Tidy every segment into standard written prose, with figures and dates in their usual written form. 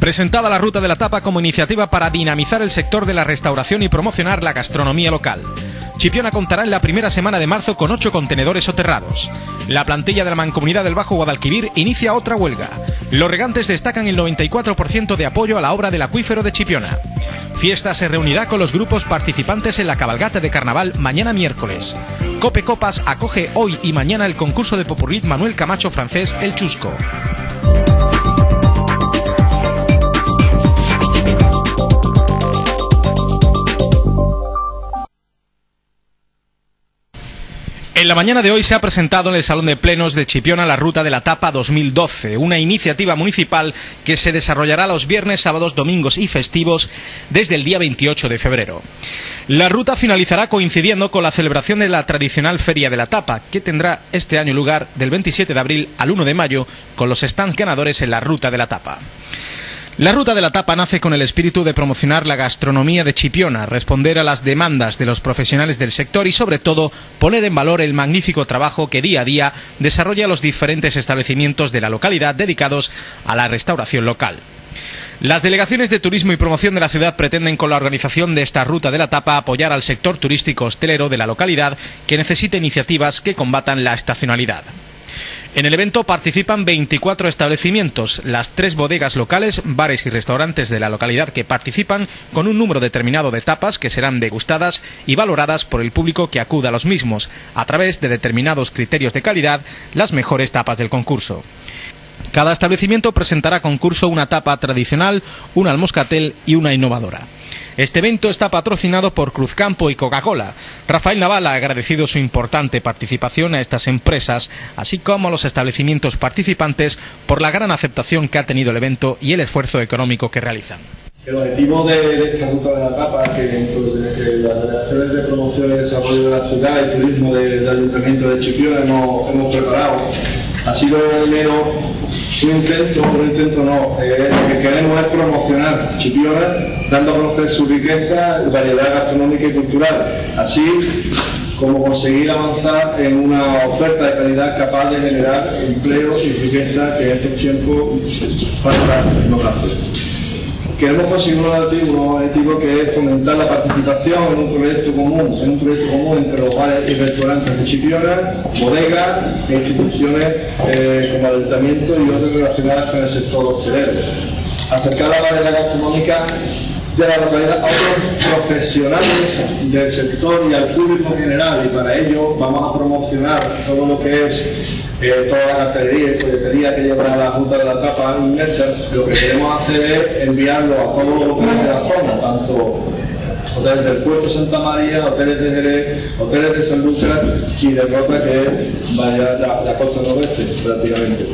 Presentada la Ruta de la Tapa como iniciativa para dinamizar el sector de la restauración y promocionar la gastronomía local. Chipiona contará en la primera semana de marzo con 8 contenedores soterrados. La plantilla de la Mancomunidad del Bajo Guadalquivir inicia otra huelga. Los regantes destacan el 94% de apoyo a la obra del acuífero de Chipiona. Fiesta se reunirá con los grupos participantes en la cabalgata de carnaval mañana miércoles. Cope Copas acoge hoy y mañana el concurso de popurrí Manuel Camacho francés El Chusco. En la mañana de hoy se ha presentado en el Salón de Plenos de Chipiona la Ruta de la Tapa 2012, una iniciativa municipal que se desarrollará los viernes, sábados, domingos y festivos desde el día 28 de febrero. La ruta finalizará coincidiendo con la celebración de la tradicional Feria de la Tapa, que tendrá este año lugar del 27 de abril al 1 de mayo, con los stands ganadores en la Ruta de la Tapa. La Ruta de la Tapa nace con el espíritu de promocionar la gastronomía de Chipiona, responder a las demandas de los profesionales del sector y, sobre todo, poner en valor el magnífico trabajo que día a día desarrolla los diferentes establecimientos de la localidad dedicados a la restauración local. Las delegaciones de turismo y promoción de la ciudad pretenden con la organización de esta Ruta de la Tapa apoyar al sector turístico hostelero de la localidad que necesita iniciativas que combatan la estacionalidad. En el evento participan 24 establecimientos, las 3 bodegas locales, bares y restaurantes de la localidad que participan con un número determinado de tapas que serán degustadas y valoradas por el público que acuda a los mismos, a través de determinados criterios de calidad, las mejores tapas del concurso. Cada establecimiento presentará a concurso una tapa tradicional, una al moscatel y una innovadora. Este evento está patrocinado por Cruzcampo y Coca-Cola. Rafael Naval ha agradecido su importante participación a estas empresas, así como a los establecimientos participantes por la gran aceptación que ha tenido el evento y el esfuerzo económico que realizan. El objetivo de esta Ruta de la Tapa, que dentro de las delegaciones de promoción y desarrollo de la ciudad y turismo del Ayuntamiento de Chipiona hemos preparado, ha sido primero lo que queremos es promocionar Chipiona, dando a conocer su riqueza, variedad gastronómica y cultural, así como conseguir avanzar en una oferta de calidad capaz de generar empleo y riqueza que en estos tiempos falta no hacer. Queremos conseguir un objetivo que es fomentar la participación en un proyecto común entre los bares y restaurantes de Chipiona, bodegas e instituciones como el ayuntamiento y otras relacionadas con el sector hostelero. Acercar la variedad gastronómica de la localidad a otros profesionales del sector y al público en general, y para ello vamos a promocionar todo lo que es toda la cartelería y folletería que lleva la Ruta de la Tapa inmersa. Lo que queremos hacer es enviarlo a todos los hoteles de la zona, tanto hoteles del Puerto Santa María, hoteles de Jerez, hoteles de San Lucas y de Rota, que vaya la costa noroeste prácticamente.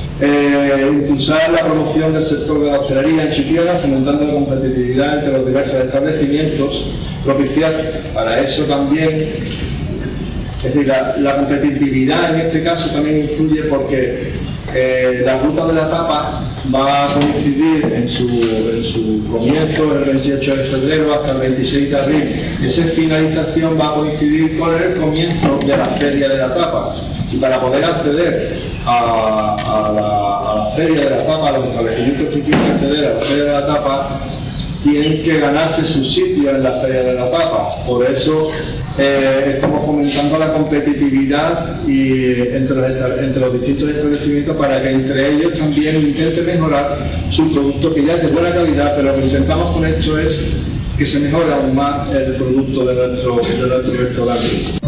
Impulsar la promoción del sector de la hostelería en Chipiona, fomentando la competitividad entre los diversos establecimientos, propiciar para eso también, es decir, la competitividad en este caso también influye porque la Ruta de la Tapa va a coincidir en su comienzo el 28 de febrero hasta el 26 de abril. Esa finalización va a coincidir con el comienzo de la Feria de la Tapa, y para poder acceder a la Feria de la Tapa, a los establecimientos que quieren acceder a la Feria de la Tapa tienen que ganarse su sitio en la Feria de la Tapa. Por eso estamos fomentando la competitividad entre los distintos establecimientos, para que entre ellos también intenten mejorar su producto, que ya es de buena calidad, pero lo que intentamos con esto es que se mejore aún más el producto de nuestro restaurante.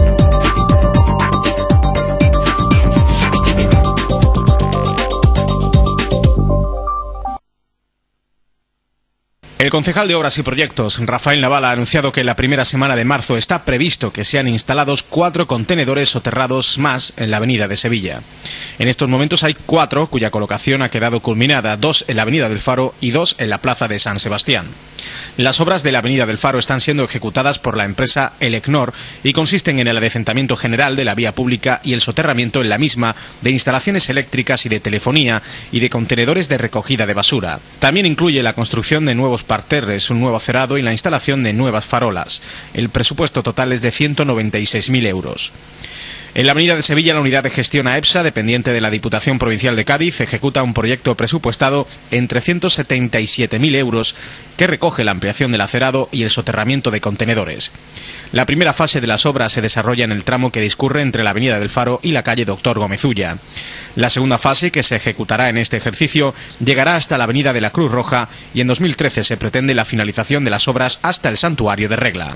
El concejal de Obras y Proyectos, Rafael Naval, ha anunciado que en la primera semana de marzo está previsto que sean instalados 4 contenedores soterrados más en la avenida de Sevilla. En estos momentos hay 4 cuya colocación ha quedado culminada, 2 en la avenida del Faro y 2 en la plaza de San Sebastián. Las obras de la avenida del Faro están siendo ejecutadas por la empresa Elecnor y consisten en el adecentamiento general de la vía pública y el soterramiento en la misma de instalaciones eléctricas y de telefonía y de contenedores de recogida de basura. También incluye la construcción de nuevos parterres, un nuevo cerado y la instalación de nuevas farolas. El presupuesto total es de 196.000 euros. En la avenida de Sevilla, la unidad de gestión AEPSA, dependiente de la Diputación Provincial de Cádiz, ejecuta un proyecto presupuestado en 377.000 euros que recoge la ampliación del acerado y el soterramiento de contenedores. La primera fase de las obras se desarrolla en el tramo que discurre entre la avenida del Faro y la calle Doctor Gómez Ulla. La segunda fase, que se ejecutará en este ejercicio, llegará hasta la avenida de la Cruz Roja y en 2013 se pretende la finalización de las obras hasta el Santuario de Regla.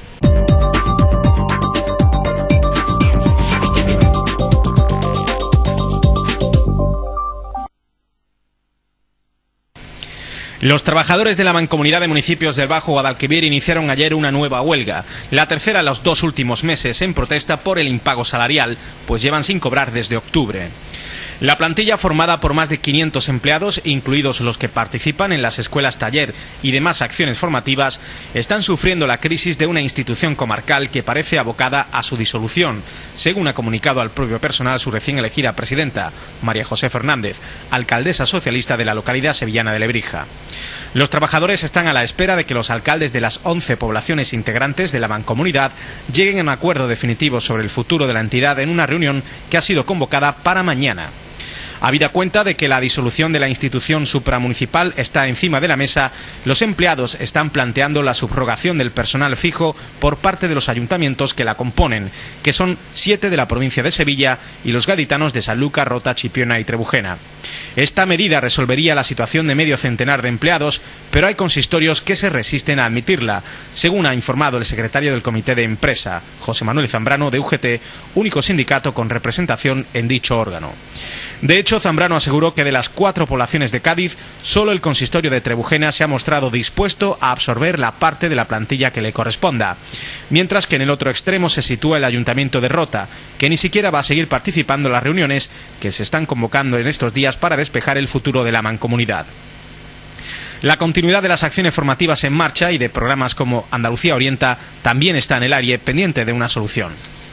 Los trabajadores de la Mancomunidad de Municipios del Bajo Guadalquivir iniciaron ayer una nueva huelga, la tercera en los 2 últimos meses, en protesta por el impago salarial, pues llevan sin cobrar desde octubre. La plantilla, formada por más de 500 empleados, incluidos los que participan en las escuelas taller y demás acciones formativas, están sufriendo la crisis de una institución comarcal que parece abocada a su disolución, según ha comunicado al propio personal su recién elegida presidenta, María José Fernández, alcaldesa socialista de la localidad sevillana de Lebrija. Los trabajadores están a la espera de que los alcaldes de las 11 poblaciones integrantes de la mancomunidad lleguen a un acuerdo definitivo sobre el futuro de la entidad en una reunión que ha sido convocada para mañana. Habida cuenta de que la disolución de la institución supramunicipal está encima de la mesa, los empleados están planteando la subrogación del personal fijo por parte de los ayuntamientos que la componen, que son 7 de la provincia de Sevilla y los gaditanos de Sanlúcar, Rota, Chipiona y Trebujena. Esta medida resolvería la situación de medio centenar de empleados, pero hay consistorios que se resisten a admitirla, según ha informado el secretario del Comité de Empresa, José Manuel Zambrano, de UGT, único sindicato con representación en dicho órgano. De hecho, Zambrano aseguró que de las 4 poblaciones de Cádiz, solo el consistorio de Trebujena se ha mostrado dispuesto a absorber la parte de la plantilla que le corresponda, mientras que en el otro extremo se sitúa el ayuntamiento de Rota, que ni siquiera va a seguir participando en las reuniones que se están convocando en estos días para despejar el futuro de la mancomunidad. La continuidad de las acciones formativas en marcha y de programas como Andalucía Orienta también está en el aire, pendiente de una solución.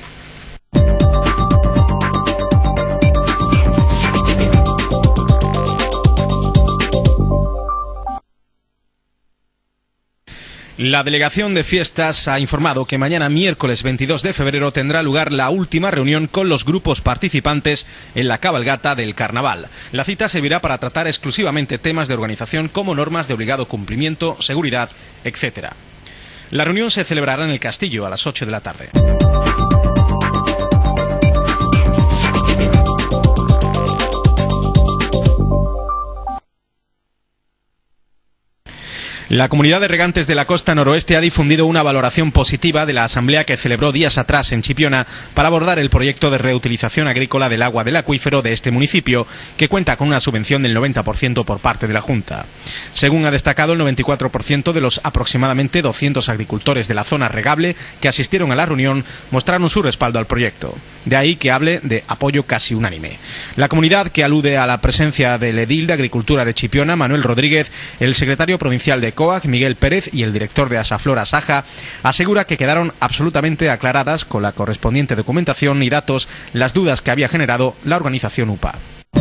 La Delegación de Fiestas ha informado que mañana, miércoles 22 de febrero, tendrá lugar la última reunión con los grupos participantes en la cabalgata del Carnaval. La cita servirá para tratar exclusivamente temas de organización como normas de obligado cumplimiento, seguridad, etc. La reunión se celebrará en el Castillo a las 8 de la tarde. La Comunidad de Regantes de la Costa Noroeste ha difundido una valoración positiva de la asamblea que celebró días atrás en Chipiona para abordar el proyecto de reutilización agrícola del agua del acuífero de este municipio, que cuenta con una subvención del 90% por parte de la Junta. Según ha destacado, el 94% de los aproximadamente 200 agricultores de la zona regable que asistieron a la reunión mostraron su respaldo al proyecto. De ahí que hable de apoyo casi unánime. La comunidad, que alude a la presencia del edil de Agricultura de Chipiona, Manuel Rodríguez, el secretario provincial de COAG, Miguel Pérez, y el director de Asaflora, Saja, asegura que quedaron absolutamente aclaradas con la correspondiente documentación y datos las dudas que había generado la organización UPA.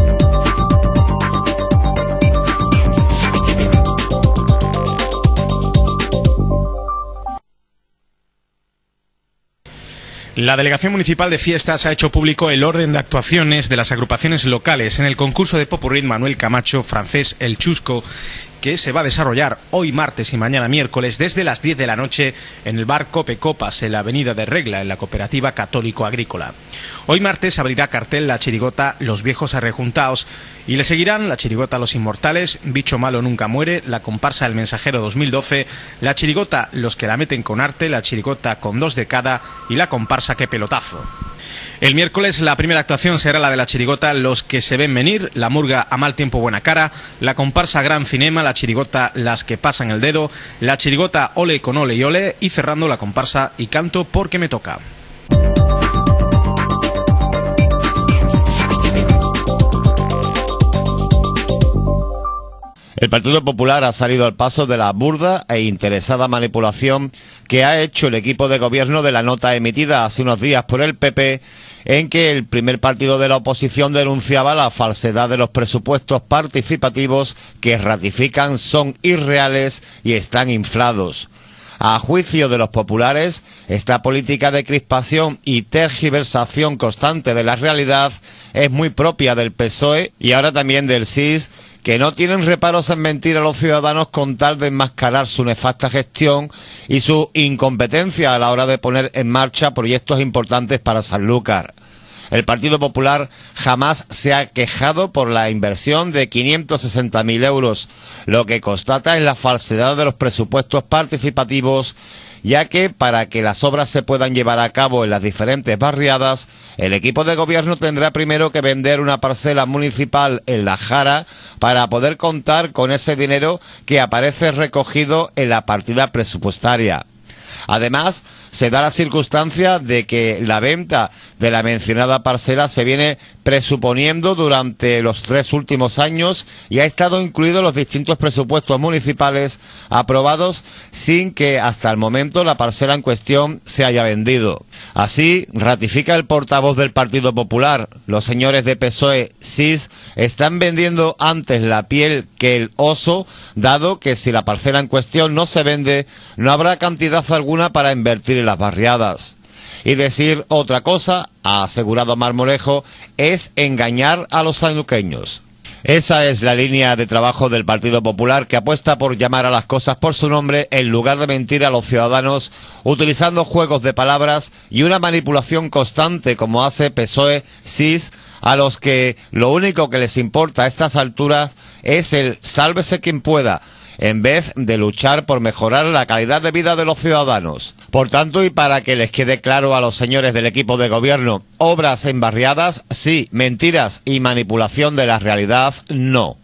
La Delegación Municipal de Fiestas ha hecho público el orden de actuaciones de las agrupaciones locales en el concurso de Popurrí Manuel Camacho francés El Chusco, que se va a desarrollar hoy martes y mañana miércoles desde las 10 de la noche en el bar Cope Copas en la avenida de Regla, en la Cooperativa Católico Agrícola. Hoy martes abrirá cartel la chirigota Los Viejos Arrejuntaos y le seguirán la chirigota Los Inmortales, Bicho Malo Nunca Muere, la comparsa El Mensajero 2012, la chirigota Los que la meten con arte, la chirigota Con dos de cada y la comparsa Qué Pelotazo. El miércoles la primera actuación será la de la chirigota Los que se ven venir, la murga A mal tiempo buena cara, la comparsa Gran Cinema, la chirigota Las que pasan el dedo, la chirigota Ole con ole y ole y cerrando la comparsa Y canto porque me toca. El Partido Popular ha salido al paso de la burda e interesada manipulación que ha hecho el equipo de gobierno de la nota emitida hace unos días por el PP, en que el primer partido de la oposición denunciaba la falsedad de los presupuestos participativos que ratifican son irreales y están inflados. A juicio de los populares, esta política de crispación y tergiversación constante de la realidad es muy propia del PSOE y ahora también del SIS, que no tienen reparos en mentir a los ciudadanos con tal de enmascarar su nefasta gestión y su incompetencia a la hora de poner en marcha proyectos importantes para Sanlúcar. El Partido Popular jamás se ha quejado por la inversión de 560.000 euros, lo que constata es la falsedad de los presupuestos participativos, ya que para que las obras se puedan llevar a cabo en las diferentes barriadas, el equipo de gobierno tendrá primero que vender una parcela municipal en La Jara para poder contar con ese dinero que aparece recogido en la partida presupuestaria. Además, se da la circunstancia de que la venta de la mencionada parcela se viene presuponiendo durante los 3 últimos años y ha estado incluido en los distintos presupuestos municipales aprobados sin que hasta el momento la parcela en cuestión se haya vendido. Así, ratifica el portavoz del Partido Popular, los señores de PSOE, SIS, están vendiendo antes la piel que el oso, dado que si la parcela en cuestión no se vende, no habrá cantidad alguna para invertir en las barriadas. Y decir otra cosa, ha asegurado Marmolejo, es engañar a los sanluqueños. Esa es la línea de trabajo del Partido Popular, que apuesta por llamar a las cosas por su nombre en lugar de mentir a los ciudadanos utilizando juegos de palabras y una manipulación constante como hace PSOE, SIS, a los que lo único que les importa a estas alturas es el sálvese quien pueda, en vez de luchar por mejorar la calidad de vida de los ciudadanos. Por tanto, y para que les quede claro a los señores del equipo de gobierno, obras en barriadas, sí; mentiras y manipulación de la realidad, no.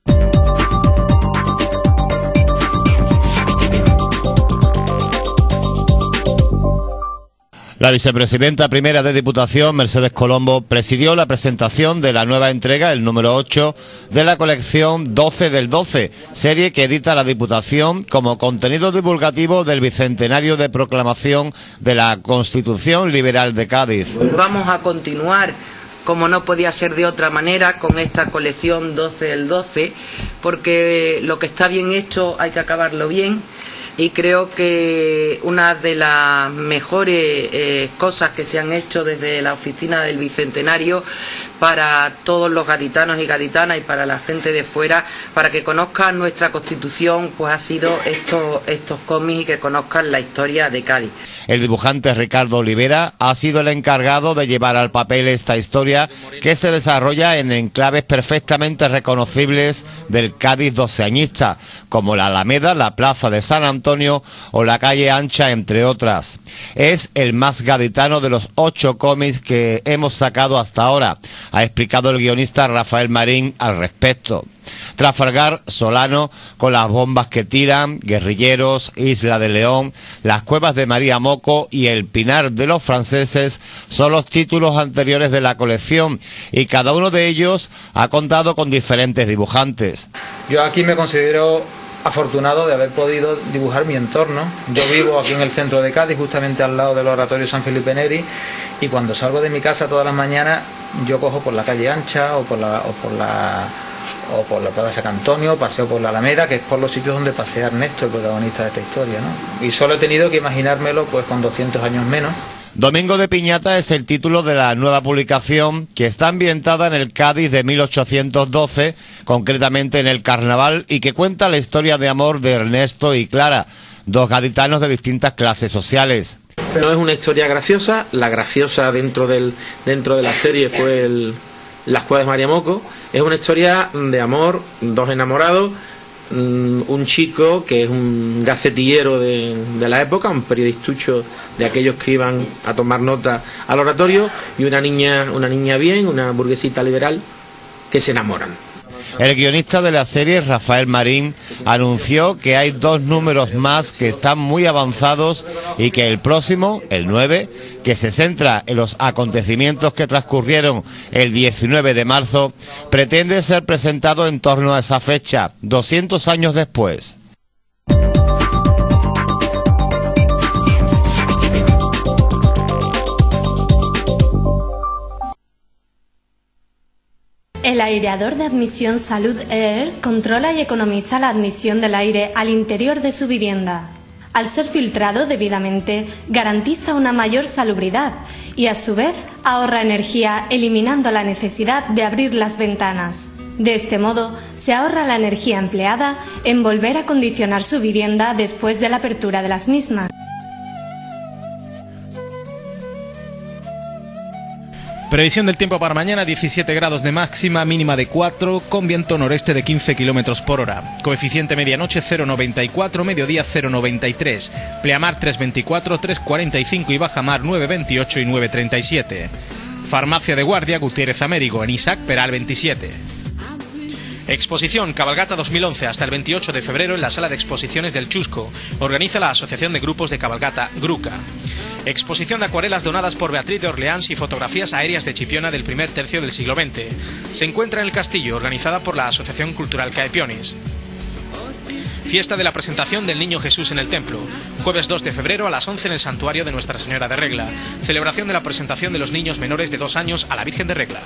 La vicepresidenta primera de Diputación, Mercedes Colombo, presidió la presentación de la nueva entrega, el número 8, de la colección 12 del 12, serie que edita la Diputación como contenido divulgativo del bicentenario de proclamación de la Constitución Liberal de Cádiz. Vamos a continuar, como no podía ser de otra manera, con esta colección 12 del 12, porque lo que está bien hecho hay que acabarlo bien. Y creo que una de las mejores cosas que se han hecho desde la oficina del Bicentenario para todos los gaditanos y gaditanas y para la gente de fuera, para que conozcan nuestra Constitución, pues ha sido estos cómics y que conozcan la historia de Cádiz. El dibujante Ricardo Olivera ha sido el encargado de llevar al papel esta historia que se desarrolla en enclaves perfectamente reconocibles del Cádiz doceañista, como la Alameda, la Plaza de San Antonio o la Calle Ancha, entre otras. Es el más gaditano de los 8 cómics que hemos sacado hasta ahora, ha explicado el guionista Rafael Marín al respecto. Trafalgar, Solano, con las bombas que tiran, Guerrilleros, Isla de León, las cuevas de María Moco y el Pinar de los franceses son los títulos anteriores de la colección y cada uno de ellos ha contado con diferentes dibujantes. Yo aquí me considero afortunado de haber podido dibujar mi entorno. Yo vivo aquí en el centro de Cádiz, justamente al lado del Oratorio San Felipe Neri, y cuando salgo de mi casa todas las mañanas yo cojo por la Calle Ancha o por la Plaza San Antonio, paseo por la Alameda, que es por los sitios donde pasea Ernesto, el protagonista de esta historia, ¿no? Y solo he tenido que imaginármelo pues con 200 años menos. Domingo de Piñata es el título de la nueva publicación, que está ambientada en el Cádiz de 1812, concretamente en el Carnaval, y que cuenta la historia de amor de Ernesto y Clara, 2 gaditanos de distintas clases sociales. No es una historia graciosa, la graciosa dentro de la serie fue las cuevas de María Moco. Es una historia de amor, 2 enamorados, un chico que es un gacetillero de la época, un periodistucho de aquellos que iban a tomar nota al oratorio, y una niña bien, una burguesita liberal, que se enamoran. El guionista de la serie, Rafael Marín, anunció que hay 2 números más que están muy avanzados y que el próximo, el 9, que se centra en los acontecimientos que transcurrieron el 19 de marzo, pretende ser presentado en torno a esa fecha, 200 años después. El aireador de admisión Salud Air controla y economiza la admisión del aire al interior de su vivienda. al ser filtrado debidamente, garantiza una mayor salubridad y, a su vez, ahorra energía eliminando la necesidad de abrir las ventanas. De este modo, se ahorra la energía empleada en volver a acondicionar su vivienda después de la apertura de las mismas. Previsión del tiempo para mañana: 17 grados de máxima, mínima de 4, con viento noreste de 15 km por hora. Coeficiente medianoche 0,94, mediodía 0,93. Pleamar 3,24, 3,45 y bajamar 9,28 y 9,37. Farmacia de Guardia, Gutiérrez Américo, en Isaac Peral 27. Exposición Cabalgata 2011 hasta el 28 de febrero en la Sala de Exposiciones del Chusco. Organiza la Asociación de Grupos de Cabalgata, GRUCA. Exposición de acuarelas donadas por Beatriz de Orleans y fotografías aéreas de Chipiona del primer tercio del siglo XX. Se encuentra en el Castillo, organizada por la Asociación Cultural Caepionis. Fiesta de la presentación del Niño Jesús en el Templo. Jueves 2 de febrero a las 11 en el Santuario de Nuestra Señora de Regla. Celebración de la presentación de los niños menores de 2 años a la Virgen de Regla.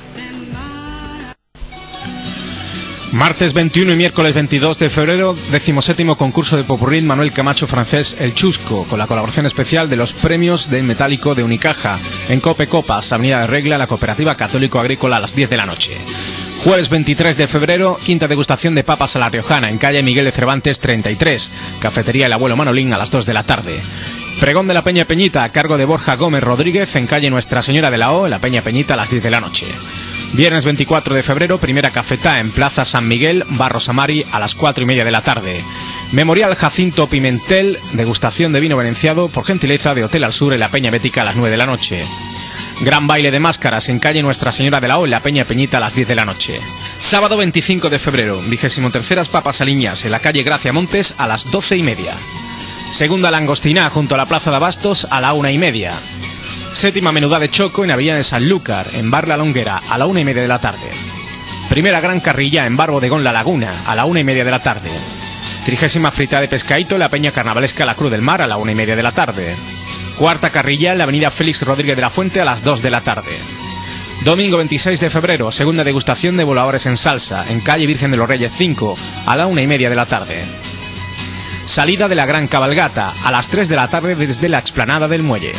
Martes 21 y miércoles 22 de febrero, 17º concurso de popurrí Manuel Camacho francés El Chusco, con la colaboración especial de los premios de Metálico de Unicaja, en Cope Copas, Avenida de Regla, la Cooperativa Católico Agrícola, a las 10 de la noche. Jueves 23 de febrero, quinta degustación de papas a la riojana, en calle Miguel de Cervantes 33, Cafetería El Abuelo Manolín, a las 2 de la tarde. Pregón de la Peña Peñita, a cargo de Borja Gómez Rodríguez, en calle Nuestra Señora de la O, en la Peña Peñita, a las 10 de la noche. Viernes 24 de febrero, primera cafetá en Plaza San Miguel, Barros Amari, a las 4:30 de la tarde. Memorial Jacinto Pimentel, degustación de vino venenciado, por gentileza de Hotel al Sur en la Peña Bética, a las 9 de la noche. Gran baile de máscaras en calle Nuestra Señora de la O, en la Peña Peñita, a las 10 de la noche. Sábado 25 de febrero, 23ª Papas Aliñas, en la calle Gracia Montes, a las 12:30. Segunda Langostina, junto a la Plaza de Abastos, a la 1:30. Séptima Menudá de Choco en Avenida de Sanlúcar, en Bar La Longuera, a la 1:30 de la tarde. Primera Gran Carrilla en Bar Bodegón La Laguna, a la 1:30 de la tarde. 30ª Frita de Pescaíto en la Peña Carnavalesca La Cruz del Mar, a la 1:30 de la tarde. Cuarta Carrilla en la Avenida Félix Rodríguez de la Fuente, a las 2 de la tarde. Domingo 26 de febrero, segunda degustación de voladores en salsa, en calle Virgen de los Reyes 5, a la 1:30 de la tarde. Salida de la Gran Cabalgata, a las 3 de la tarde desde la explanada del Muelle.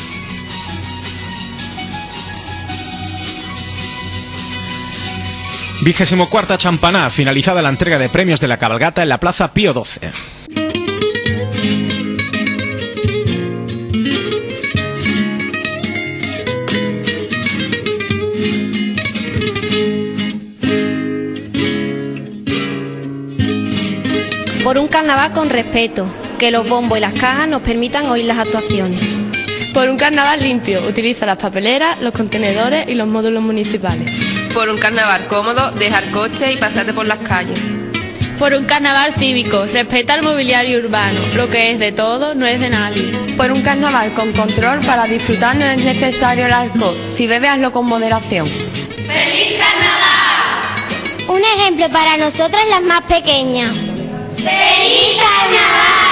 Vigésimo-cuarta Champaná, finalizada la entrega de premios de la cabalgata en la Plaza Pío XII. Por un carnaval con respeto, que los bombos y las cajas nos permitan oír las actuaciones. Por un carnaval limpio, utiliza las papeleras, los contenedores y los módulos municipales. Por un carnaval cómodo, dejar coche y pasarte por las calles. Por un carnaval cívico, respeta el mobiliario urbano, lo que es de todo no es de nadie. Por un carnaval con control, para disfrutar no es necesario el alcohol, si bebes hazlo con moderación. ¡Feliz carnaval! Un ejemplo para nosotras las más pequeñas. ¡Feliz carnaval!